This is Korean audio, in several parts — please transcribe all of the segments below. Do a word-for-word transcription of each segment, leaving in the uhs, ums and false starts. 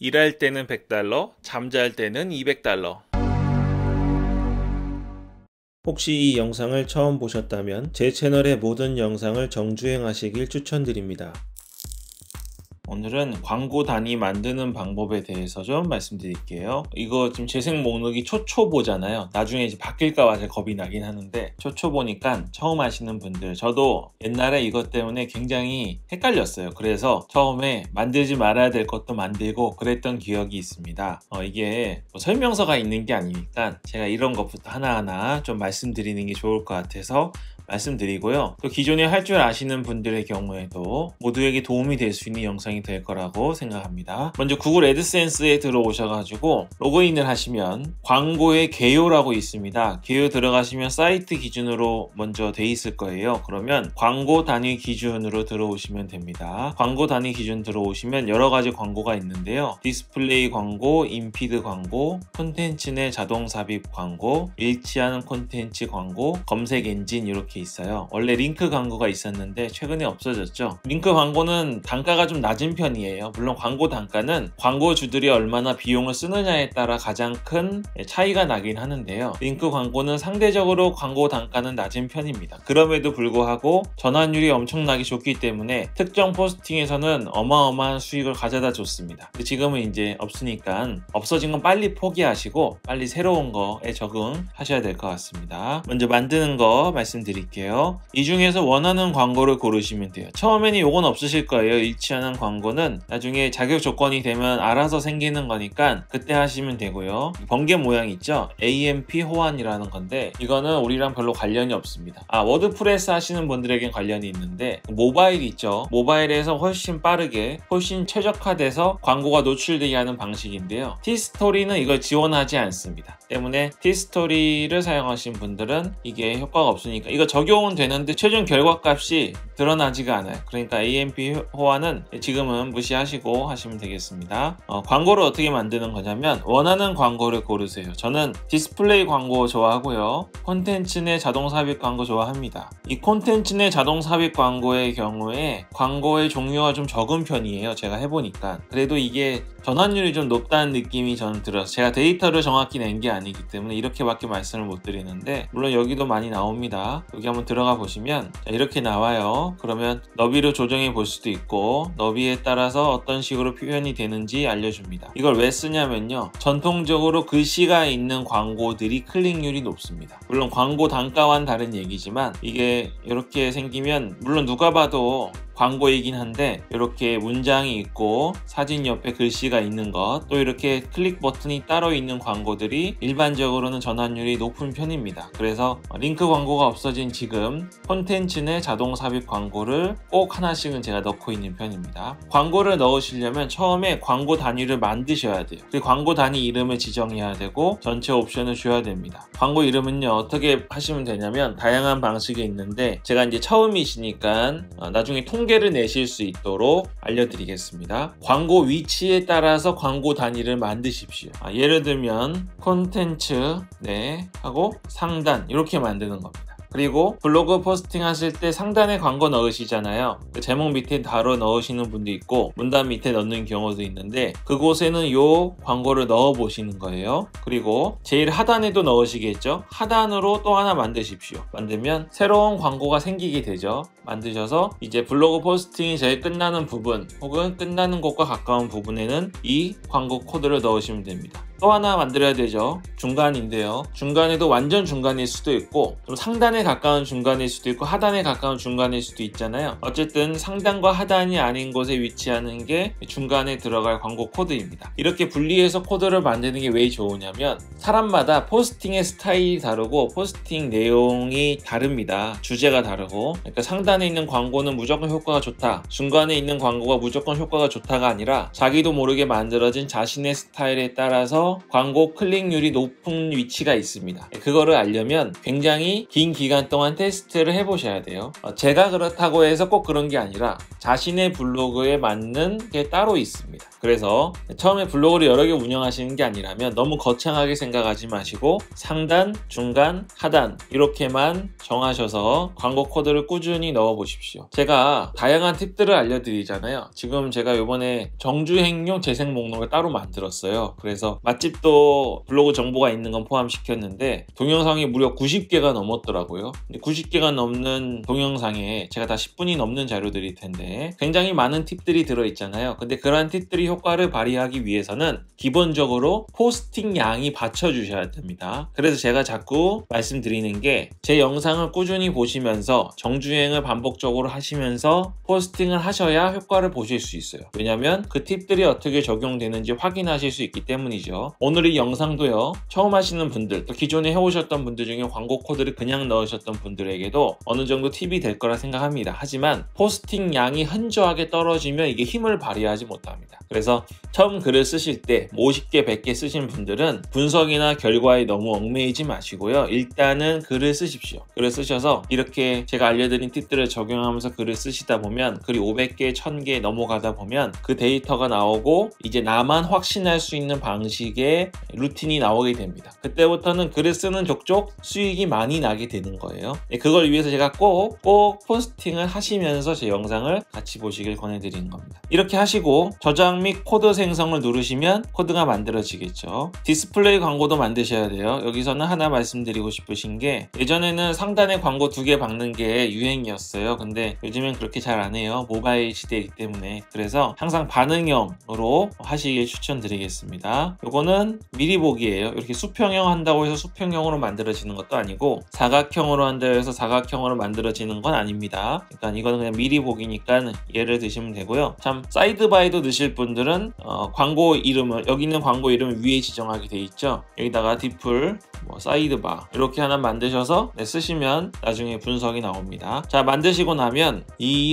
일할 때는 백 달러, 잠잘 때는 이백 달러. 혹시 이 영상을 처음 보셨다면 제 채널의 모든 영상을 정주행하시길 추천드립니다. 오늘은 광고 단위 만드는 방법에 대해서 좀 말씀드릴게요. 이거 지금 재생 목록이 초초보잖아요. 나중에 이제 바뀔까 봐 겁이 나긴 하는데, 초초보니까 처음 하시는 분들, 저도 옛날에 이것 때문에 굉장히 헷갈렸어요. 그래서 처음에 만들지 말아야 될 것도 만들고 그랬던 기억이 있습니다. 어, 이게 뭐 설명서가 있는 게 아니니까 제가 이런 것부터 하나하나 좀 말씀드리는 게 좋을 것 같아서 말씀드리고요. 또 기존에 할 줄 아시는 분들의 경우에도 모두에게 도움이 될 수 있는 영상이 될 거라고 생각합니다. 먼저 구글 애드센스에 들어오셔가지고 로그인을 하시면 광고의 개요라고 있습니다. 개요 들어가시면 사이트 기준으로 먼저 돼 있을 거예요. 그러면 광고 단위 기준으로 들어오시면 됩니다. 광고 단위 기준 들어오시면 여러 가지 광고가 있는데요. 디스플레이 광고, 인피드 광고, 콘텐츠 내 자동 삽입 광고, 일치하는 콘텐츠 광고, 검색 엔진 이렇게 있어요. 원래 링크 광고가 있었는데 최근에 없어졌죠. 링크 광고는 단가가 좀 낮은 편이에요. 물론 광고 단가는 광고주들이 얼마나 비용을 쓰느냐에 따라 가장 큰 차이가 나긴 하는데요. 링크 광고는 상대적으로 광고 단가는 낮은 편입니다. 그럼에도 불구하고 전환율이 엄청나게 좋기 때문에 특정 포스팅에서는 어마어마한 수익을 가져다 줬습니다. 근데 지금은 이제 없으니까 없어진 건 빨리 포기하시고 빨리 새로운 거에 적응하셔야 될 것 같습니다. 먼저 만드는 거 말씀드릴게요. 이 중에서 원하는 광고를 고르시면 돼요. 처음에는 이건 없으실 거예요. 일치하는 광고는 나중에 자격 조건이 되면 알아서 생기는 거니까 그때 하시면 되고요. 번개 모양 있죠? 에이엠피 호환이라는 건데 이거는 우리랑 별로 관련이 없습니다. 아, 워드프레스 하시는 분들에겐 관련이 있는데 모바일 있죠? 모바일에서 훨씬 빠르게 훨씬 최적화돼서 광고가 노출되게 하는 방식인데요. 티스토리는 이걸 지원하지 않습니다. 때문에 티스토리를 사용하신 분들은 이게 효과가 없으니까 이거 적용은 되는데 최종 결과값이 드러나지가 않아요. 그러니까 에이엠피 호환은 지금은 무시하시고 하시면 되겠습니다. 어, 광고를 어떻게 만드는 거냐면 원하는 광고를 고르세요. 저는 디스플레이 광고 좋아하고요. 콘텐츠 내 자동 삽입 광고 좋아합니다. 이 콘텐츠 내 자동 삽입 광고의 경우에 광고의 종류가 좀 적은 편이에요. 제가 해보니까. 그래도 이게 전환율이 좀 높다는 느낌이 저는 들어서 제가 데이터를 정확히 낸 게 아니기 때문에 이렇게밖에 말씀을 못 드리는데 물론 여기도 많이 나옵니다. 여기 한번 들어가 보시면 이렇게 나와요. 그러면 너비로 조정해 볼 수도 있고 너비에 따라서 어떤 식으로 표현이 되는지 알려줍니다. 이걸 왜 쓰냐면요. 전통적으로 글씨가 있는 광고들이 클릭률이 높습니다. 물론 광고 단가와는 다른 얘기지만 이게 이렇게 생기면 물론 누가 봐도 광고이긴 한데 이렇게 문장이 있고 사진 옆에 글씨가 있는 것, 또 이렇게 클릭 버튼이 따로 있는 광고들이 일반적으로는 전환율이 높은 편입니다. 그래서 링크 광고가 없어진 지금 콘텐츠 내 자동 삽입 광고를 꼭 하나씩은 제가 넣고 있는 편입니다. 광고를 넣으시려면 처음에 광고 단위를 만드셔야 돼요. 그리고 광고 단위 이름을 지정해야 되고 전체 옵션을 줘야 됩니다. 광고 이름은요 어떻게 하시면 되냐면 다양한 방식이 있는데 제가 이제 처음이시니까 나중에 통 통계를 내실 수 있도록 알려드리겠습니다. 광고 위치에 따라서 광고 단위를 만드십시오. 아, 예를 들면 콘텐츠 네 하고 상단 이렇게 만드는 겁니다. 그리고 블로그 포스팅 하실 때 상단에 광고 넣으시잖아요. 그 제목 밑에 바로 넣으시는 분도 있고 문단 밑에 넣는 경우도 있는데 그곳에는 요 광고를 넣어 보시는 거예요. 그리고 제일 하단에도 넣으시겠죠. 하단으로 또 하나 만드십시오. 만들면 새로운 광고가 생기게 되죠. 만드셔서 이제 블로그 포스팅이 제일 끝나는 부분 혹은 끝나는 곳과 가까운 부분에는 이 광고 코드를 넣으시면 됩니다. 또 하나 만들어야 되죠. 중간인데요. 중간에도 완전 중간일 수도 있고 좀 상단에 가까운 중간일 수도 있고 하단에 가까운 중간일 수도 있잖아요. 어쨌든 상단과 하단이 아닌 곳에 위치하는 게 중간에 들어갈 광고 코드입니다. 이렇게 분리해서 코드를 만드는 게 왜 좋으냐면 사람마다 포스팅의 스타일이 다르고 포스팅 내용이 다릅니다. 주제가 다르고 그러니까 상단에 있는 광고는 무조건 효과가 좋다, 중간에 있는 광고가 무조건 효과가 좋다가 아니라 자기도 모르게 만들어진 자신의 스타일에 따라서 광고 클릭률이 높은 위치가 있습니다. 그거를 알려면 굉장히 긴 기간 동안 테스트를 해보셔야 돼요. 제가 그렇다고 해서 꼭 그런 게 아니라 자신의 블로그에 맞는 게 따로 있습니다. 그래서 처음에 블로그를 여러 개 운영하시는 게 아니라면 너무 거창하게 생각하지 마시고 상단, 중간, 하단 이렇게만 정하셔서 광고 코드를 꾸준히 넣어 보십시오. 제가 다양한 팁들을 알려드리잖아요. 지금 제가 이번에 정주행용 재생 목록을 따로 만들었어요. 그래서 맛집도 블로그 정보가 있는 건 포함시켰는데 동영상이 무려 구십 개가 넘었더라고요. 구십 개가 넘는 동영상에 제가 다 십 분이 넘는 자료들일 텐데 굉장히 많은 팁들이 들어있잖아요. 근데 그러한 팁들이 효과를 발휘하기 위해서는 기본적으로 포스팅 양이 받쳐주셔야 됩니다. 그래서 제가 자꾸 말씀드리는 게 제 영상을 꾸준히 보시면서 정주행을 반복적으로 하시면서 포스팅을 하셔야 효과를 보실 수 있어요. 왜냐면 그 팁들이 어떻게 적용되는지 확인하실 수 있기 때문이죠. 오늘 이 영상도요, 처음 하시는 분들, 또 기존에 해오셨던 분들 중에 광고 코드를 그냥 넣으셨던 분들에게도 어느 정도 팁이 될 거라 생각합니다. 하지만 포스팅 양이 현저하게 떨어지면 이게 힘을 발휘하지 못합니다. 그래서 처음 글을 쓰실 때 오십 개, 백 개 쓰신 분들은 분석이나 결과에 너무 얽매이지 마시고요. 일단은 글을 쓰십시오. 글을 쓰셔서 이렇게 제가 알려드린 팁들을 적용하면서 글을 쓰시다 보면 글이 오백 개, 천 개 넘어가다 보면 그 데이터가 나오고 이제 나만 확신할 수 있는 방식의 루틴이 나오게 됩니다. 그때부터는 글을 쓰는 족족 수익이 많이 나게 되는 거예요. 그걸 위해서 제가 꼭, 꼭 포스팅을 하시면서 제 영상을 같이 보시길 권해드리는 겁니다. 이렇게 하시고 저장 및 코드 생성을 누르시면 코드가 만들어지겠죠. 디스플레이 광고도 만드셔야 돼요. 여기서는 하나 말씀드리고 싶으신 게 예전에는 상단에 광고 두 개 박는 게 유행이었어요. 근데 요즘엔 그렇게 잘 안 해요. 모바일 시대이기 때문에. 그래서 항상 반응형으로 하시길 추천드리겠습니다. 요거는 미리 보기예요. 이렇게 수평형 한다고 해서 수평형으로 만들어지는 것도 아니고 사각형으로 한다고 해서 사각형으로 만들어지는 건 아닙니다. 그러니까 이거는 그냥 미리 보기니까 예를 드시면 되고요. 참 사이드바이도 넣으실 분들은 어, 광고 이름을 여기 있는 광고 이름을 위에 지정하게 돼 있죠. 여기다가 디플, 뭐 사이드바 이렇게 하나 만드셔서 네, 쓰시면 나중에 분석이 나옵니다. 자, 만드시고 나면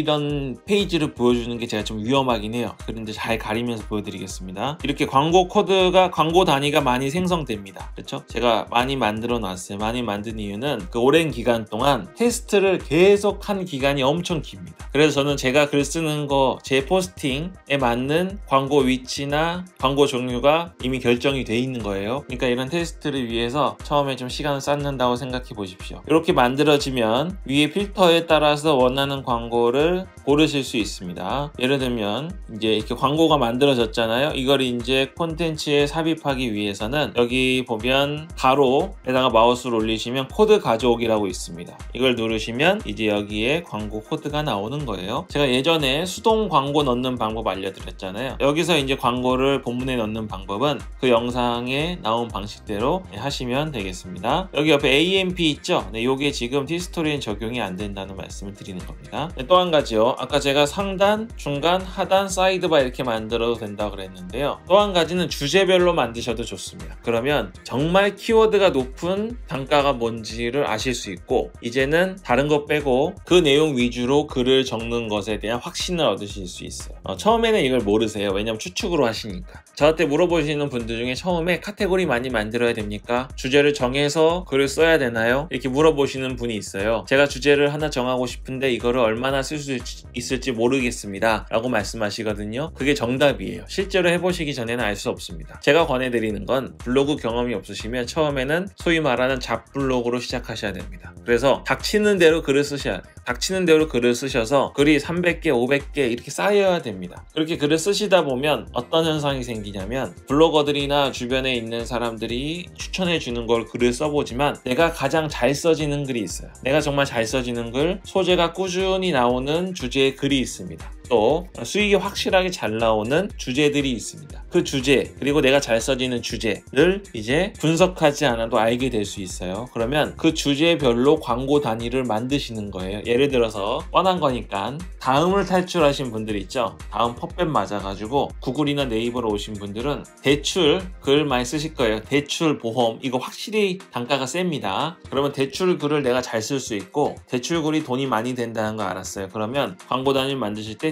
이런 페이지를 보여주는 게 제가 좀 위험하긴 해요. 그런데 잘 가리면서 보여드리겠습니다. 이렇게 광고 코드가 광고 단위가 많이 생성됩니다. 그렇죠? 제가 많이 만들어 놨어요. 많이 만든 이유는 그 오랜 기간 동안 테스트를 계속 한 기간이 엄청 깁니다. 그래서 저는 제가 글 쓰는 거 제 포스팅에 맞는 광고 위치나 광고 종류가 이미 결정이 돼 있는 거예요. 그러니까 이런 테스트를 위해서 처음에 좀 시간을 쌓는다고 생각해 보십시오. 이렇게 만들어지면 위에 필터에 따라서 원하는 광고를 고르실 수 있습니다. 예를 들면 이제 이렇게 광고가 만들어졌잖아요. 이걸 이제 콘텐츠에 삽입하기 위해서는 여기 보면 가로에다가 마우스를 올리시면 코드 가져오기라고 있습니다. 이걸 누르시면 이제 여기에 광고 코드가 나오는 거예요. 제가 예전에 수동 광고 넣는 방법 알려드렸잖아요. 여기서 이제 광고를 본문에 넣는 방법은 그 영상에 나온 방식대로 하시면 되겠습니다. 여기 옆에 에이엠피 있죠? 네, 요게 지금 티스토리엔 적용이 안 된다는 말씀을 드리는 겁니다. 네, 또 한 가지요. 아까 제가 상단, 중간, 하단, 사이드바 이렇게 만들어도 된다고 그랬는데요. 또 한 가지는 주제별로 만드셔도 좋습니다. 그러면 정말 키워드가 높은 단가가 뭔지를 아실 수 있고 이제는 다른 것 빼고 그 내용 위주로 글을 적는 것에 대한 확신을 얻으실 수 있어요. 어, 처음에는 이걸 모르세요. 왜냐면 추측으로 하시니까. 저한테 물어보시는 분들 중에 처음에 카테고리 많이 만들어야 됩니까? 주제를 정해서 글을 써야 되나요? 이렇게 물어보시는 분이 있어요. 제가 주제를 하나 정하고 싶은데 이거를 얼마나 쓸 수 있을지 모르겠습니다 라고 말씀하시거든요. 그게 정답이에요. 실제로 해보시기 전에는 알 수 없습니다. 제가 권해드리는 건 블로그 경험이 없으시면 처음에는 소위 말하는 잡블로그로 시작하셔야 됩니다. 그래서 닥치는 대로 글을 쓰셔야 돼요. 닥치는 대로 글을 쓰셔서 글이 삼백 개, 오백 개 이렇게 쌓여야 됩니다. 그렇게 글을 쓰시다 보면 어떤 현상이 생기냐면 블로거들이나 주변에 있는 사람들이 추천해 주는 걸 글을 써보지만 내가 가장 잘 써지는 글이 있어요. 내가 정말 잘 써지는 글, 소재가 꾸준히 나오는 주제의 글이 있습니다. 또 수익이 확실하게 잘 나오는 주제들이 있습니다. 그 주제 그리고 내가 잘 써지는 주제를 이제 분석하지 않아도 알게 될 수 있어요. 그러면 그 주제별로 광고 단위를 만드시는 거예요. 예를 들어서 뻔한 거니까 다음을 탈출하신 분들 있죠. 다음 펍백 맞아가지고 구글이나 네이버로 오신 분들은 대출 글 많이 쓰실 거예요. 대출 보험 이거 확실히 단가가 셉니다. 그러면 대출 글을 내가 잘 쓸 수 있고 대출 글이 돈이 많이 된다는 거 알았어요. 그러면 광고 단위 만드실 때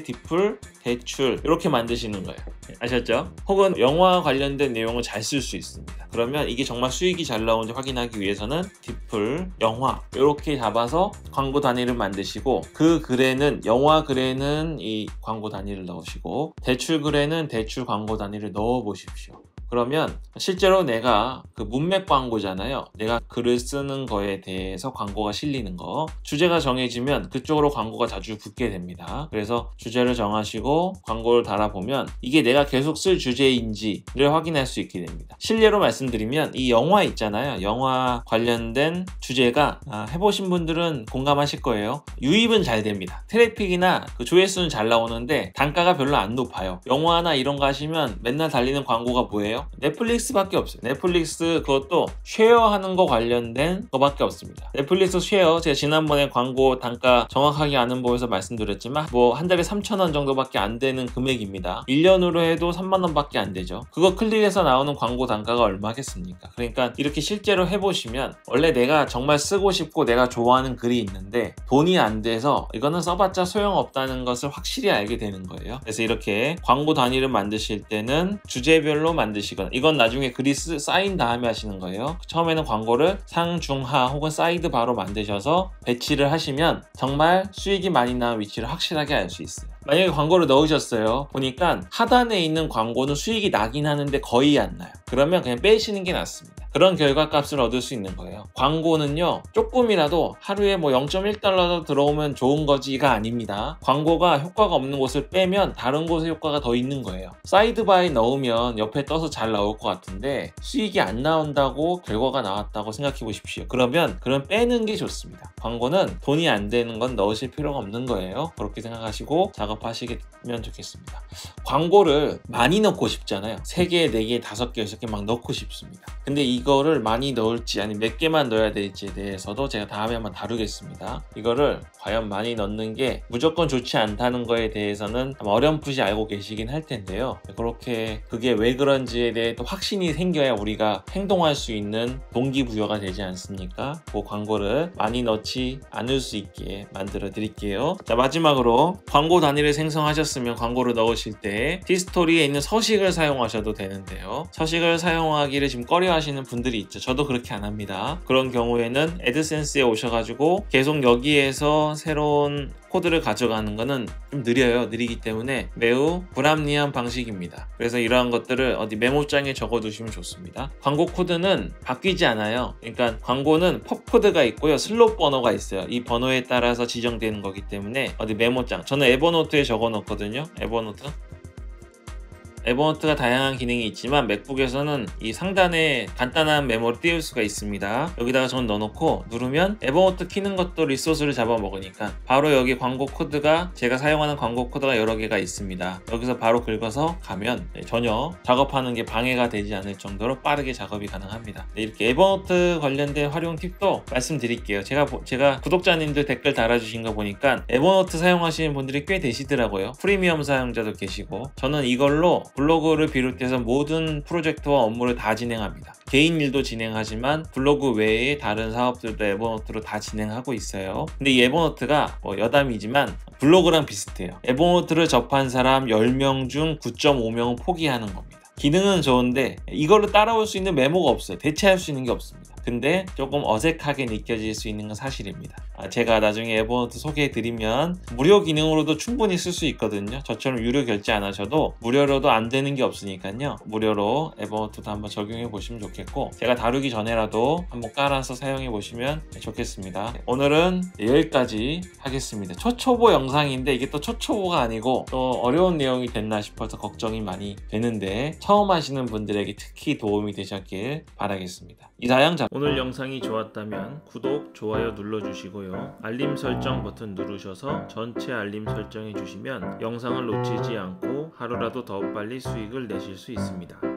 디플, 대출 이렇게 만드시는 거예요. 아셨죠? 혹은 영화 관련된 내용을 잘 쓸 수 있습니다. 그러면 이게 정말 수익이 잘 나오는지 확인하기 위해서는 디플, 영화 이렇게 잡아서 광고 단위를 만드시고, 그 글에는 영화 글에는 이 광고 단위를 넣으시고 대출 글에는 대출 광고 단위를 넣어 보십시오. 그러면 실제로 내가 그 문맥 광고잖아요. 내가 글을 쓰는 거에 대해서 광고가 실리는 거, 주제가 정해지면 그쪽으로 광고가 자주 붙게 됩니다. 그래서 주제를 정하시고 광고를 달아보면 이게 내가 계속 쓸 주제인지를 확인할 수 있게 됩니다. 실례로 말씀드리면 이 영화 있잖아요. 영화 관련된 주제가 아, 해보신 분들은 공감하실 거예요. 유입은 잘 됩니다. 트래픽이나 그 조회수는 잘 나오는데 단가가 별로 안 높아요. 영화나 이런 거 하시면 맨날 달리는 광고가 뭐예요? 넷플릭스밖에 없어요. 넷플릭스 그것도 쉐어하는 거 관련된 거밖에 없습니다. 넷플릭스 쉐어, 제가 지난번에 광고 단가 정확하게 아는 법에서 말씀드렸지만 뭐 한 달에 삼천 원 정도밖에 안 되는 금액입니다. 일 년으로 해도 삼만 원밖에 안 되죠. 그거 클릭해서 나오는 광고 단가가 얼마겠습니까? 그러니까 이렇게 실제로 해보시면 원래 내가 정말 쓰고 싶고 내가 좋아하는 글이 있는데 돈이 안 돼서 이거는 써봤자 소용없다는 것을 확실히 알게 되는 거예요. 그래서 이렇게 광고 단위를 만드실 때는 주제별로 만드시고, 이건 나중에 글이 쓰, 쌓인 다음에 하시는 거예요. 처음에는 광고를 상, 중, 하 혹은 사이드 바로 만드셔서 배치를 하시면 정말 수익이 많이 나는 위치를 확실하게 알 수 있어요. 만약에 광고를 넣으셨어요. 보니까 하단에 있는 광고는 수익이 나긴 하는데 거의 안 나요. 그러면 그냥 빼시는 게 낫습니다. 그런 결과값을 얻을 수 있는 거예요. 광고는요, 조금이라도 하루에 뭐 영 점 일 달러도 들어오면 좋은 거지가 아닙니다. 광고가 효과가 없는 곳을 빼면 다른 곳에 효과가 더 있는 거예요. 사이드바에 넣으면 옆에 떠서 잘 나올 것 같은데 수익이 안 나온다고 결과가 나왔다고 생각해 보십시오. 그러면 그럼 빼는 게 좋습니다. 광고는 돈이 안 되는 건 넣으실 필요가 없는 거예요. 그렇게 생각하시고 작업하시면 좋겠습니다. 광고를 많이 넣고 싶잖아요. 세 개, 네 개, 다섯 개, 여섯 개 막 넣고 싶습니다. 근데 이거를 많이 넣을지 아니면 몇 개만 넣어야 될지에 대해서도 제가 다음에 한번 다루겠습니다. 이거를 과연 많이 넣는 게 무조건 좋지 않다는 거에 대해서는 아마 어렴풋이 알고 계시긴 할 텐데요. 그렇게 그게 왜 그런지에 대해 또 확신이 생겨야 우리가 행동할 수 있는 동기부여가 되지 않습니까? 그 광고를 많이 넣지 않을 수 있게 만들어 드릴게요. 자, 마지막으로 광고 단위를 생성하셨으면 광고를 넣으실 때 티스토리에 있는 서식을 사용하셔도 되는데요. 서식을 사용하기를 지금 꺼려 하시는 분들이 있죠. 저도 그렇게 안 합니다. 그런 경우에는 애드센스에 오셔가지고 계속 여기에서 새로운 코드를 가져가는 거는 좀 느려요. 느리기 때문에 매우 불합리한 방식입니다. 그래서 이러한 것들을 어디 메모장에 적어 두시면 좋습니다. 광고 코드는 바뀌지 않아요. 그러니까 광고는 펍 코드가 있고요, 슬롯 번호가 있어요. 이 번호에 따라서 지정되는 거기 때문에 어디 메모장, 저는 에버노트에 적어 놓거든요. 에버노트 에버노트가 다양한 기능이 있지만 맥북에서는 이 상단에 간단한 메모를 띄울 수가 있습니다. 여기다가 저는 넣어놓고 누르면 에버노트 키는 것도 리소스를 잡아먹으니까 바로 여기 광고 코드가, 제가 사용하는 광고 코드가 여러 개가 있습니다. 여기서 바로 긁어서 가면 전혀 작업하는 게 방해가 되지 않을 정도로 빠르게 작업이 가능합니다. 이렇게 에버노트 관련된 활용 팁도 말씀드릴게요. 제가 제가 구독자님들 댓글 달아주신 거 보니까 에버노트 사용하시는 분들이 꽤 되시더라고요. 프리미엄 사용자도 계시고. 저는 이걸로 블로그를 비롯해서 모든 프로젝트와 업무를 다 진행합니다. 개인 일도 진행하지만 블로그 외에 다른 사업들도 에버노트로 다 진행하고 있어요. 근데 이 에버노트가 뭐 여담이지만 블로그랑 비슷해요. 에버노트를 접한 사람 열 명 중 구 점 오 명은 포기하는 겁니다. 기능은 좋은데 이걸로 따라올 수 있는 메모가 없어요. 대체할 수 있는 게 없습니다. 근데 조금 어색하게 느껴질 수 있는 건 사실입니다. 아, 제가 나중에 에버노트 소개해드리면 무료 기능으로도 충분히 쓸 수 있거든요. 저처럼 유료 결제 안 하셔도 무료로도 안 되는 게 없으니까요. 무료로 에버노트도 한번 적용해 보시면 좋겠고, 제가 다루기 전에라도 한번 깔아서 사용해 보시면 좋겠습니다. 오늘은 여기까지 하겠습니다. 초초보 영상인데 이게 또 초초보가 아니고 또 어려운 내용이 됐나 싶어서 걱정이 많이 되는데 처음 하시는 분들에게 특히 도움이 되셨길 바라겠습니다. 이사양 작 오늘 영상이 좋았다면 구독, 좋아요 눌러주시고요. 알림 설정 버튼 누르셔서 전체 알림 설정해 주시면 영상을 놓치지 않고 하루라도 더 빨리 수익을 내실 수 있습니다.